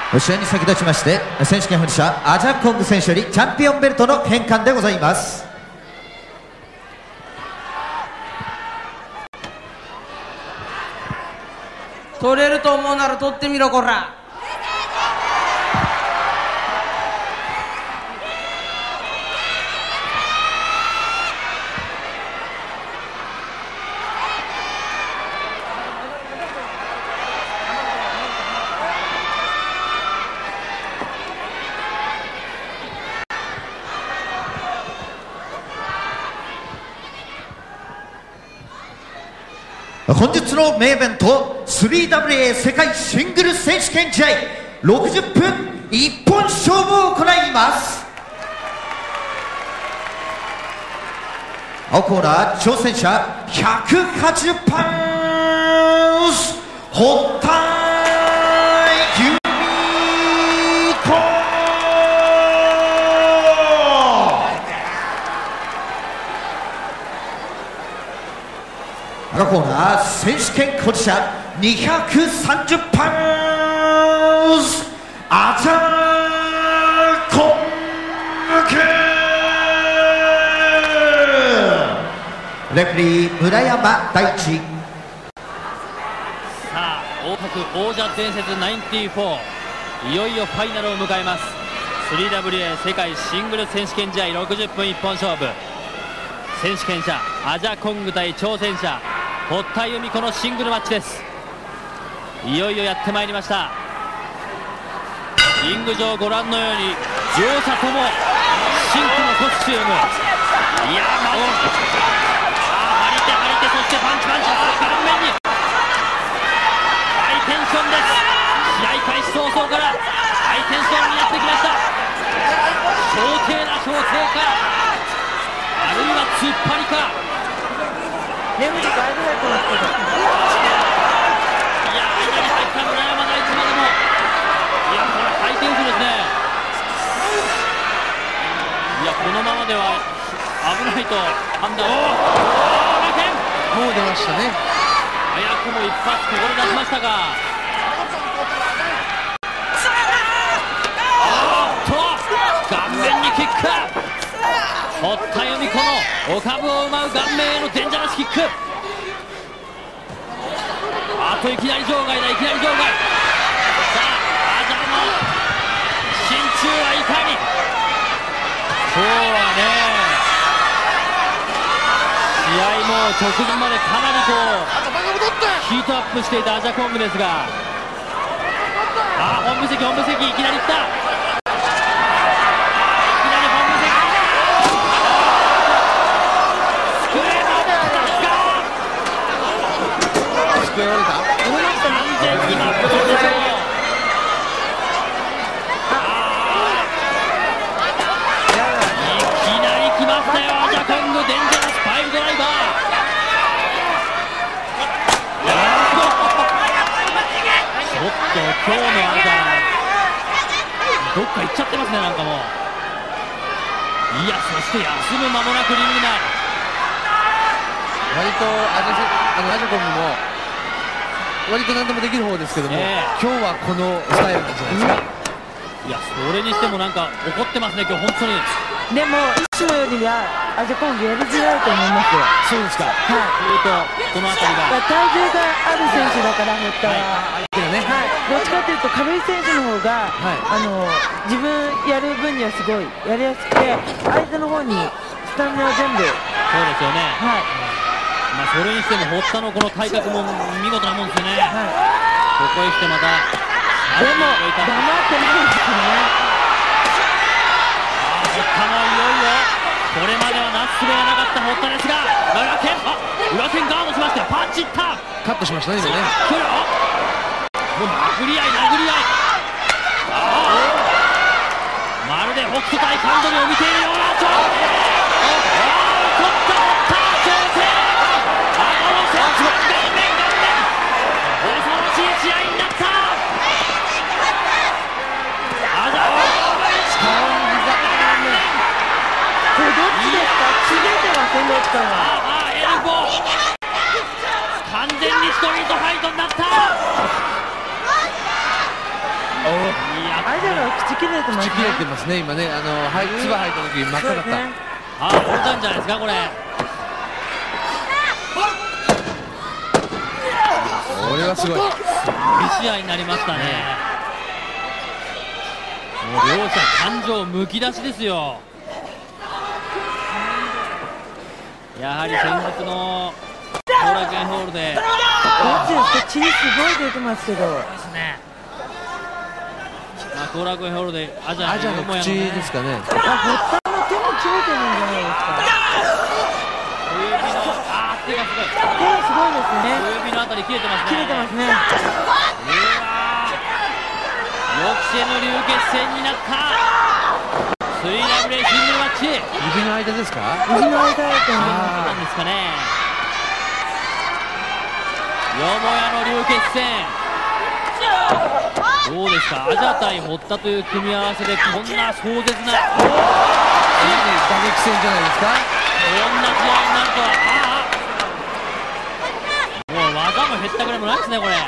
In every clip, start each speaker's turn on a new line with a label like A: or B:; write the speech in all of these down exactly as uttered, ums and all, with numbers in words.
A: 試合に先立ちまして選手権保持者アジャコング選手よりチャンピオンベルトの返還でございます。
B: 取れると思うなら取ってみろこら。
A: 本日のメインイベント スリーダブリューエー 世界シングル選手権試合ろくじゅっぷん一本勝負を行います。青コーナー挑戦者ひゃくはちじゅうパウンド堀田由美子。赤コーナー選手権保持者にひゃくさんじゅうパウンドアジャコング。レフェリー村山大地。
C: さあ大田区王者伝説ナインティーフォー、いよいよファイナルを迎えます。 スリーダブリューエー 世界シングル選手権試合ろくじゅっぷん一本勝負、選手権者アジャコング対挑戦者堀田由美子のシングルマッチです。いよいよやってまいりました。リング上ご覧のように両者とも真紅のコスチューム。いやーまず張り手張り手、そしてパンチパンチ、顔面にハイテンションです。試合開始早々からハイテンションになってきました。小艇な小艇か、あるいは突っ張りか。
B: 眠りだいぶ入ってますけど、
C: いやー、間に入った村山大地までも、いやこれハイテンションですね。いやこのままでは危ないと判断。おお裏剣、
B: もう出ましたね。
C: 早くも一発こぼれ出しましたが、おっと顔面にキック。堀田由美子のお株を奪う顔面へのデンジャラスキック。あといきなり場外だ、いきなり場外。さあアジャの心中はいかに。今日はね試合も直前までかなりこうヒートアップしていたアジャコングですが、あ本部席本部席いきなり来た。
B: 完全にマップでしょう。
C: いきなり来ましたよアジャコング、デンジャラスパイルドライバー。ちょっと今日のアジャどっか行っちゃってますね、なんかもう。いやそして休む間もなくリング内。
B: 割とアジャあのアジャコングも割と何でもできる方ですけども、
C: えー、
B: 今日はこのスタイルなんじゃないですか。
C: いやそれにしてもなんか怒ってますね今日本当に。
D: でもいつもよりはアジャコングやりづらいと思いますよ。
C: そうですか。はい。とこの辺りが
D: 体重がある選手だから堀田は、
B: 相手がね、
D: はい、どっちかというと軽い選手の方が、
B: はい、
D: あの自分やる分にはすごいやりやすくて、相手の方にスタミナを全部。
C: そうですよね。はい。まあそれにしても堀田のこの体格も見事なもんですよね。はい。ここへ来てまた。
D: でも黙ってないんですよね。
C: 堀田もいよいよこれまではなすすべがなかった堀田ですが、裏剣、あ裏剣ガードしましてパンチいった。
B: カットしましたね今ね。
C: 来るよ。もう殴り合い殴り合い。まるで北斗対カンドリを見ているような。ちょっと取った堀田調整。あの選手顔面顔面恐ろしい試合になった。あざ
D: これどっちですか？ちぎれてませんでしたが。
C: ああエルボー完全にストリートファイトになった。いや
D: アジャが口切れてますね。
B: 口切れてますね今ね。あのはい唾吐いた時真っ赤だった。
C: あ、折れたんじゃないですかこれ。
B: これはすごい。
C: いい試合になりましたね。もう両者感情むき出しですよ。やはり先日の後楽園ホールで
D: どっちですか？血すごい出てますけど。
C: ですね。まあ後楽園ホールでアジャ
B: アジャの口ですかね。
D: あ、堀田の手も切れてるんじゃないですか。
C: 小指のあー手がすごい。
D: 手すごいですね。
C: 小指のあたり切れてますね。
D: 切れてますね。
C: うわー、予期せぬ流血戦になった。スリーダブルエー シングルマッチ。
B: 指の間ですか？
D: 指の間だと思います。
C: なんですかね。よもやの流血戦。どうですか、アジャ対堀田という組み合わせでこんな壮絶な、
B: 打撃戦じゃないですか。
C: こんな試合になるとは。ああ、もう技も減ったぐらいもないですねこれ。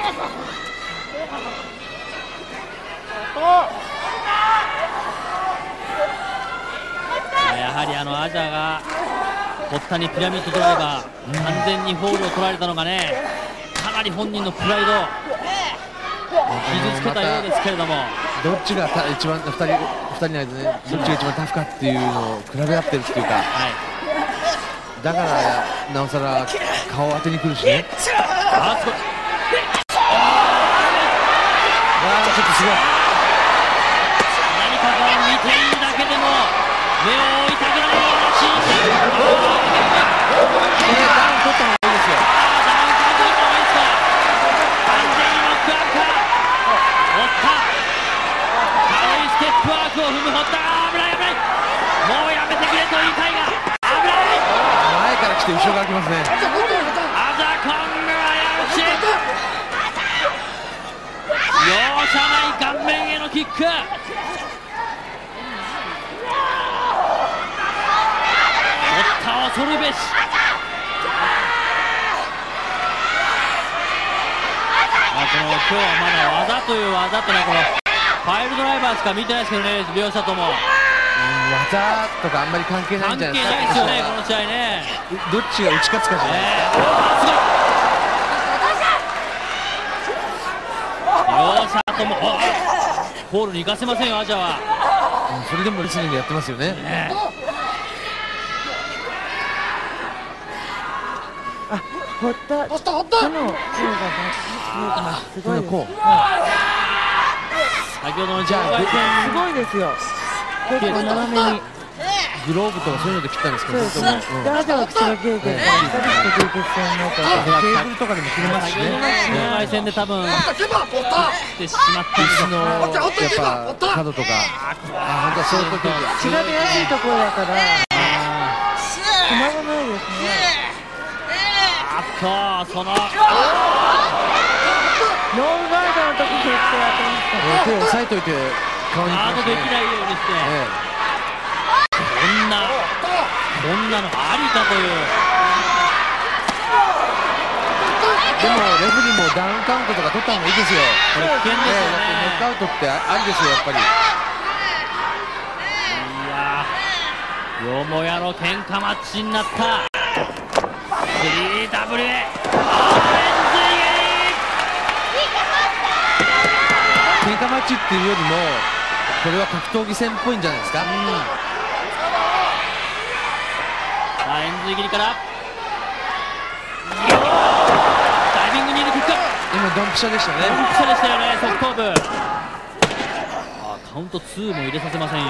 C: やはりあのアジャが堀田にピラミッド取られば完全にホールを取られたのがね、かなり本人のプライドを傷つけたようですけれども、
B: どっちがた一番ふたりふたりの間で、ね、どっちが一番タフかっていうのを比べ合ってるっていうか、
C: はい、
B: だからなおさら顔を当てにくるしね。
C: あー、すごい。
B: あーちょっとすごい。
C: 何かこう見ているだけでも目を追いたくなるようなシーン。
B: これダウン取った方がいいですよ。
C: ダウン取った方がいいですか。完全にノックアウト。堀田、軽いステップワークを踏む堀田。危ない危ない。もうやめてくれと言いたいが危ない。
B: 前から来て後ろから来ますね。
C: アジャコングはやるし、容赦ない顔面へのキック。恐るべし。まあ、この今日はまだ技という技というのはこのファイルドライバーしか見てないですけどね、両者とも。
B: 技とかあんまり関係ない
C: 関係
B: んじゃない
C: ないですよね、この試合ね。
B: どっちが打ち勝つかじゃないですか。
C: えー、すごい。両者ともホールに行かせませんよ、アジャは。
B: うん、それでもレスリングやってますよね。
C: ね、
D: あ、堀田との方が見えてます。すごいです。
B: こう
C: 先ほどのジャー
D: すごいですよ。結構斜めに
B: グローブとかそういうので切ったんですけど、
D: そうですね。で、アジャは口が切れて、ガリッと流血戦になったら、
B: ケーブルとかでも切れますし
C: 先ほどの
B: ね。
C: 障害戦で多分切ってしまったんです
B: 椅子のやっぱ角とか、あ、本当はそういう時
D: 血が出やすいところだから、止まらないですね。
C: あっと、その
D: ノーガードの時結構やってますから。
B: 手を押さえといて顔に
C: ガードできないようにして、
B: え
C: こんなこんなのありかという。
B: でもレフェリーもダウンカウントとか取った方がいいですよ。
C: これ危険ですよね。
B: だってノックアウトってありですよ、やっぱり。
C: いやー、よもやの喧嘩マッチになった スリーダブリューエー
B: 喧嘩マッチっていうよりもこれは格闘技戦っぽいんじゃないですか。うん、
C: さあ、円髄切りからダイビングニールキック。
B: 今ドンピシャでしたね。
C: ドンピシャでしたよね、側頭部。あ、カウントツーも入れさせませんよ。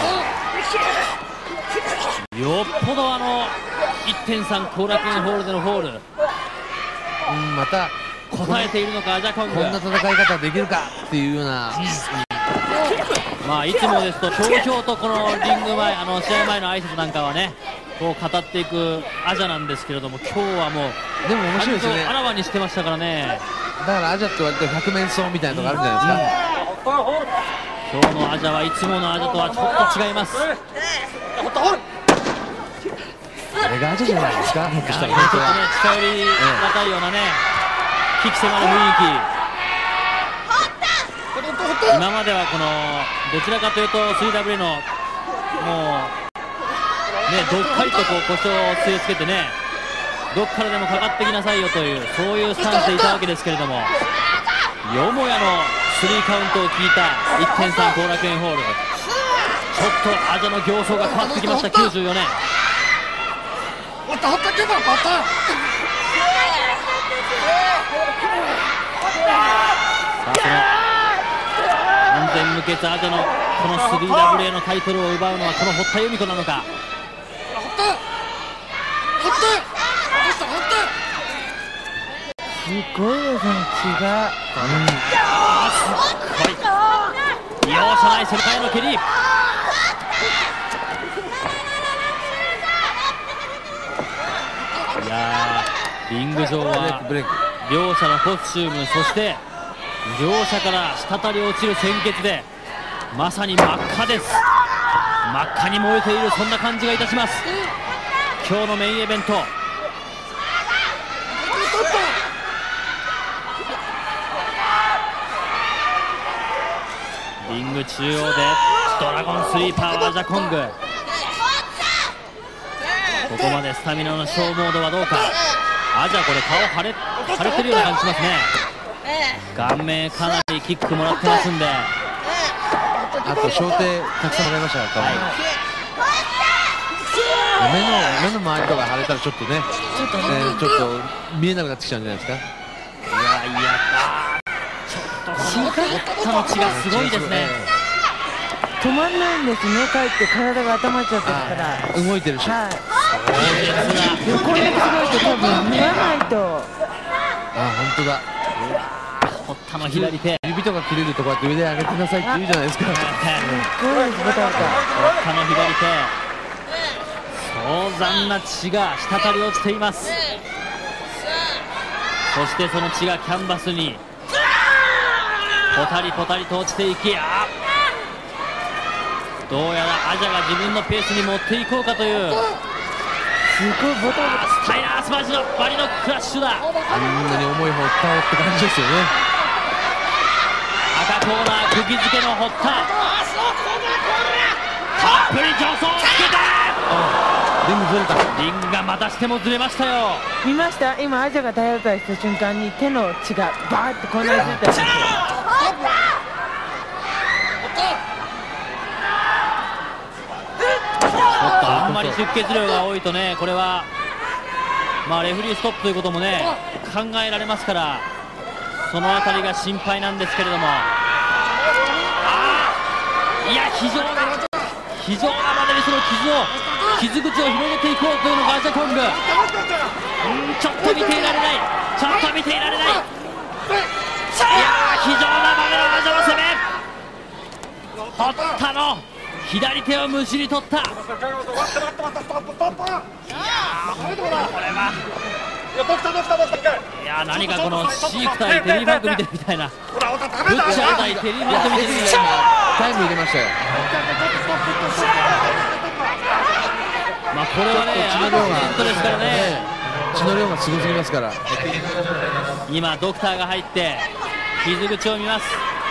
C: よっぽどあの いってんさん 後楽園ホールでのホール、
B: うん、また
C: 答えているのか、アジャコング。
B: こんな戦い方できるかっていうような、
C: うん、まあいつもですとひょうひょうとこのリング前、あの試合前の挨拶なんかはね、こう語っていくアジャなんですけれども、今日はもう
B: でも面白いですよね。
C: あらわにしてましたからね。
B: だからアジャって割と百面相みたいなのがあるんじゃないですか。
C: うん、今日のアジャはいつものアジャとはちょっと違います。
B: これがアジャじゃないですか。もっとしたら
C: ちょっとね、近寄りがたいようなね、鬼気迫る雰囲気。 今まではこのどちらかというと スリーダブリュー のもうねどっかりとこう腰を据え付けてねどっからでもかかってきなさいよというそういうスタンスでいたわけですけれども、よもやのスリーカウントを聞いた いってんさん 後楽園ホール、ちょっとアジャの形相が変わってきました。きゅうじゅうよねん安全無欠アジャのこの スリーダブリュー のタイトルを奪うのはこの堀田由美子なのか。
D: すごいですね、血が、
C: うん、すっごい容赦ないセンターへの蹴り。いやーリング上は両者のコスチューム、そして両者から滴り落ちる鮮血でまさに真っ赤です。真っ赤に燃えている、そんな感じがいたします。今日のメインイベント。リング中央でドラゴンスリーパーアジャコング、ここまでスタミナの消耗度はどうか。アジャこれ顔腫れ腫れてるような感じしますね。顔面かなりキックもらってますんで、
B: あと小手たくさんもらいましたから、はい、目の目の周りとか腫れたらちょっとねちょっと、ねえー、ちょっと見えなくなってきちゃうんじゃないですか。
C: いやいやちょっとこの堀田の血がすごいですね。
D: 止まんないんですね、かえって体が温まっちゃってるから、
B: 動いてるし、
D: はい、横にすごいと多分見らないと。
B: あ、本当だ。
C: 堀田の左手、
B: 指とか切れるとこうやって腕上げてなさいって言うじゃないですか。
D: すごいです、ボタボタ。
C: 堀田の左手、壮惨な血が滴り落ちています。そしてその血がキャンバスにポタリポタリと落ちていき、あどうやらアジャが自分のペースに持っていこうかという
D: すごいボタボタ。
C: スタイナースマッシュのバリのクラッシュだ。
B: あんなに重い堀田をって感じですよね。
C: 赤コーナー釘付けの堀田、たっぷり助走をつけて、
B: リングずれた。
C: リングがまたしてもずれましたよ。
D: 見ました、今アジャが体当たりした瞬間に手の血がバーッとこんなについたんですよ。
C: あんまり出血量が多いとね、これはまあレフェリーストップということもね考えられますから、そのあたりが心配なんですけれども、あーいや非常な非常なまでにその傷を傷口を広げていこうというのがアジャコング。うんちょっと見ていられない、ちょっと見ていられない。いやー非常なまでのアジャの攻め、堀田の左手をむしり取った。いやーこれはいやー何かこのシーク対テリーバンク見てるみたいな、ブッチャー対テリーバンク見てるみたいな。
B: タイム入れましたよ。
C: まあこれはねアクシデントですからね、
B: 血の量がすごすぎますから。
C: 今ドクターが入って傷口を見ます。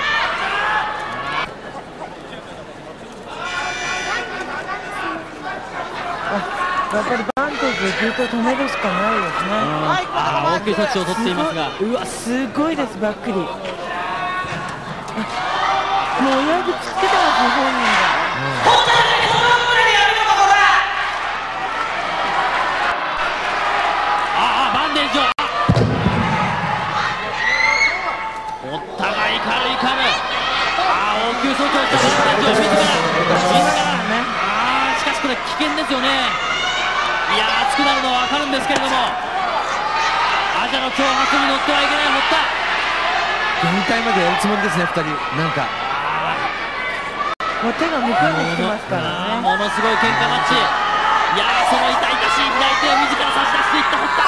D: やっぱりバンテージでずっと止めるしかないですね。
C: ああ応急措置を取っていますが、
D: うわすごいです、ばっくり。もう親指つけてますね、本人が。
C: ああバンデージを、お互い怒る怒る。ああ応急措置をしたバンデージを自ら自ら、ああしかしこれ危険ですよね。いやー熱くなるのは分かるんですけれども、アジャの挑発に乗ってはいけない堀田。
B: 限界までやるつもりですね、ふたり。なんか
D: もう手が向こうに来てますからね。
C: ものすごい喧嘩マッチ。いやーその痛々しい左手を自ら差し出していった堀田。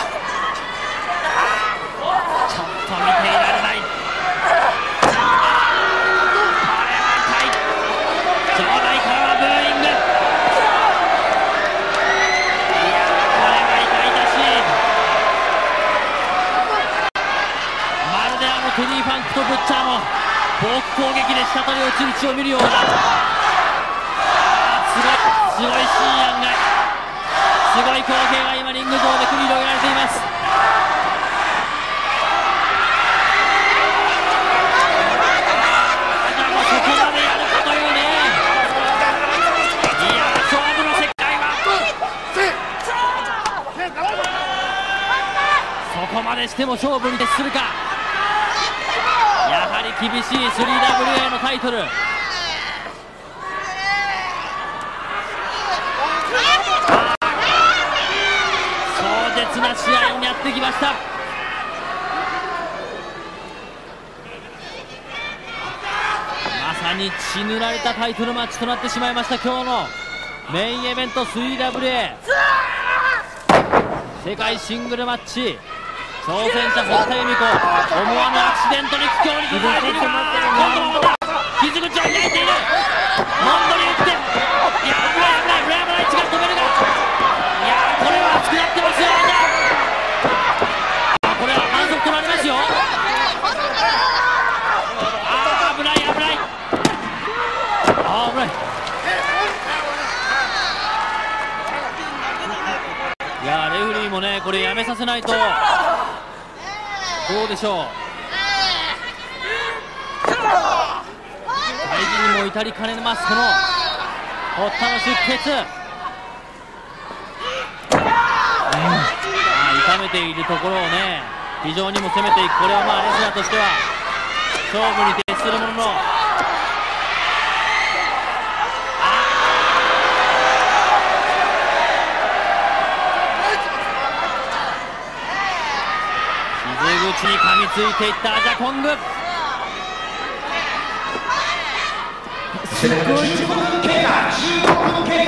C: ちょっと見ていられない。これは痛い。場内からはブーイング。テリー・ファンクとブッチャーのボ攻撃で下取り落ちる血を見るような、すごいすごいシーン案外、すごい光景が今リング上で繰り広げられています。そこまでやるかというね、いや勝負の世界はそこまでしても勝負に徹するか。やはり厳しい スリーダブリューエー のタイトル。壮絶な試合になってきました。まさに血塗られたタイトルマッチとなってしまいました。今日のメインイベント スリーダブリューエー 世界シングルマッチ、挑戦者堀田由美子、思わぬアクシデントに苦境に抱えているが、今度はまた傷口を開いている。モンドリ打って、いや危ない危ない危ない、村山大地が止めるが、いやこれは熱くなってますよ。あ、これは反則取られますよ。あー危ない危ない、あー危ない。いやレフェリーもね、これやめさせないと。どうでしょう、大事にも至りかねます、この堀田の出血、うん、あ痛めているところをね、非常にも攻めていく。これはまあレスラーとしては勝負に徹するものの、傷口に噛みついていったアジャコング。
A: じゅうごふん経過、じゅうごふん経過。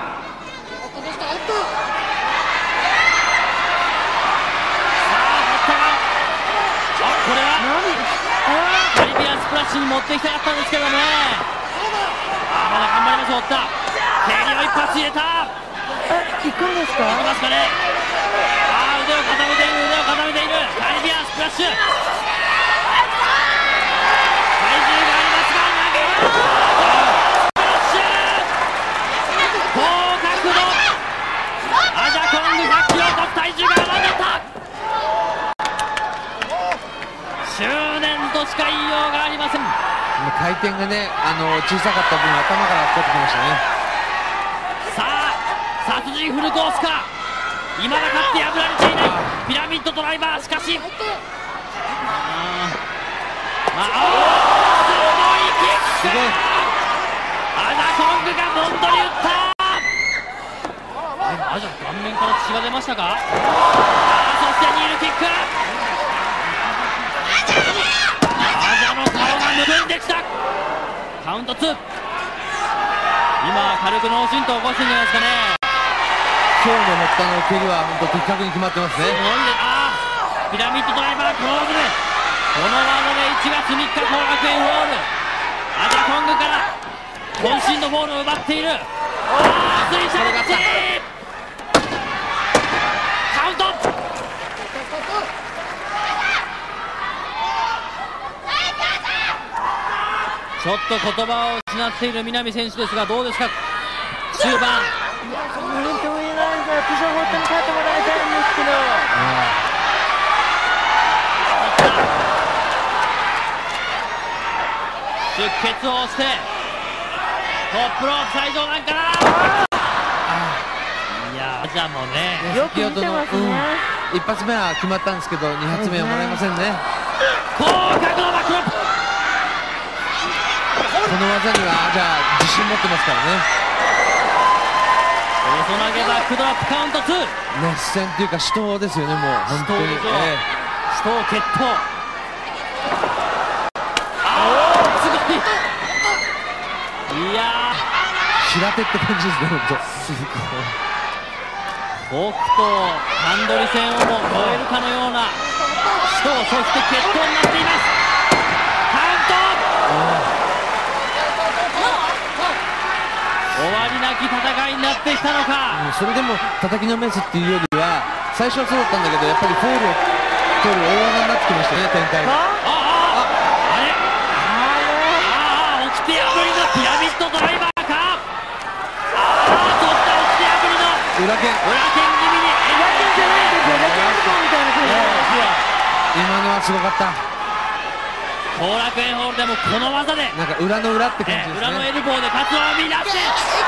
C: これはカリビアンスプラッシュに持っていきたかったんですけどね。あまだ頑張ります、堀田。蹴りを一発入れた。
D: あ、行くんですか。
C: 行きますかね。あー腕を固めている、腕を固めている。カリビアンスプラッシュ、体重がありますが投げる。スプラッシュ高角度、アジャコングひゃっキロと体重が上がった。執念としか言いようがありません。
B: 回転がね、あの小さかった分頭から取ってきましたね。
C: さあ殺人フルコースか。未だかって破られていないピラミッドドライバー。しかしあまあすごいキック、すごい。アジャコングがモンドに打った。アジャ顔面から血が出ましたか。あそしてニールキック、アジャの顔がむくんできた。カウントツー。今軽く脳震盪を起こしてんじゃないですかね。
B: 今日の堀田の蹴りは本当的確に決まってますね。
C: すごいね。あーピラミッドドライバークローズで、この技でいちがつみっか後楽園ホール、アジャコングから渾身のボールを奪っている。あースリーシャレッチカウント。ちょっと言葉を失っている南選手ですが、どうですか終盤。
D: なんとも言えないですが、私は本当に勝ってもらいたいんですけど、
C: 出血をしてトップロープ最上段から、いやじゃあもうね、
D: よく見てますね、
B: うん、一発目は決まったんですけどに発目はもらえませんね。
C: 高角度バックロップ、
B: この技にはじゃあ自信持ってますからね。
C: 細投げバックドロップカウントツー。
B: 熱戦というか死闘ですよね、もう本当に。
C: 死闘決闘。ああすごい。いや
B: ー平手って感じですね、本当。
C: 北斗ハンドリ戦をも超えるかのような死闘、そして決闘になっています。カウント。終わりなき戦いになってきたのか。
B: それでも叩きのメスっていうよりは最初はそうだったんだけど、やっぱりフォールを取る大技になってきましたね、展開が。
C: あああれ
B: 裏剣、
C: 裏剣気味に
D: 裏剣じゃないんですよ。裏剣ズボンみたいな感じ
B: 今のはすごかった。
C: 後楽園ホールでもこの技で、
B: なんか裏の裏って感じです
C: 裏のエ
B: ね。
C: ルボーでカツを生み出して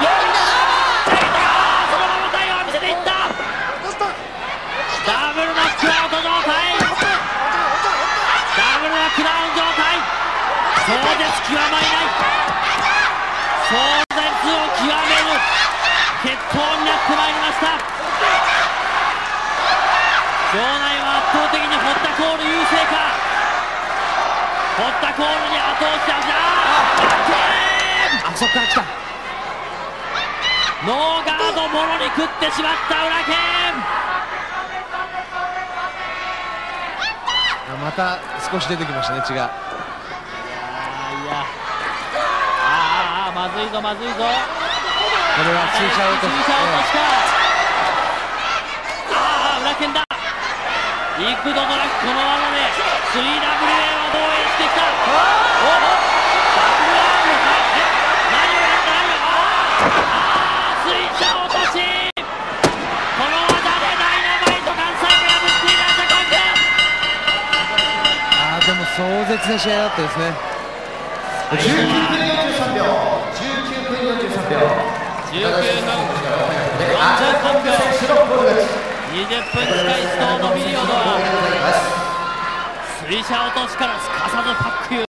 C: そのまま対応を見せていった。ダブルノックアウト状態、ダブルノックダウン状態、壮絶極まりない、壮絶を極める決闘になってまいりました。場内は圧倒的にホッタコール優勢か、ホッタコールに後押しだ。
B: あ、そっから来た。
C: ノーガードもろに食ってしまった裏剣。
B: また少し出てきましたね、血が。
C: いやいや、あーあーまずいぞまずいぞ。
B: これはスイシャ落とし、
C: スイシャ落としか。ああ裏剣だ。幾度となくこの技で スリーダブリューエー を防衛してきた。おおダブルアームか。え何をやった何をああスイシャ落とし。この技でダイナマイト関西を破っているアジャコング。
B: あーでも壮絶な試合だったですね。
A: じゅうきゅうふんよんじゅうさんびょう、じゅうきゅうふんよんじゅうさんびょう、
C: じゅうきゅうふんよんじゅうさんびょう、にじゅっぷん近いストーンのピリオドはスイシャ落としからすかさずパック